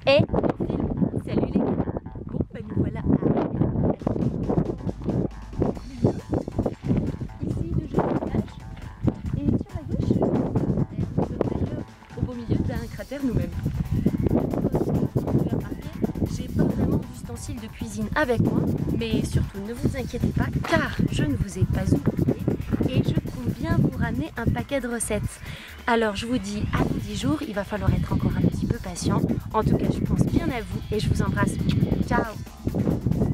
Et salut les gars. Bon, ben nous voilà ici de joli village. Et sur la gauche, nous sommes au beau milieu d'un cratère nous-mêmes. Vous pouvez remarquer, j'ai pas vraiment d'ustensiles de cuisine avec moi, mais surtout ne vous inquiétez pas car je ne vous ai pas oublié et je compte bien vous ramener un paquet de recettes. Alors je vous dis à dans 10 jours, il va falloir être encore un petit peu patient. En tout cas, je pense bien à vous et je vous embrasse. Ciao!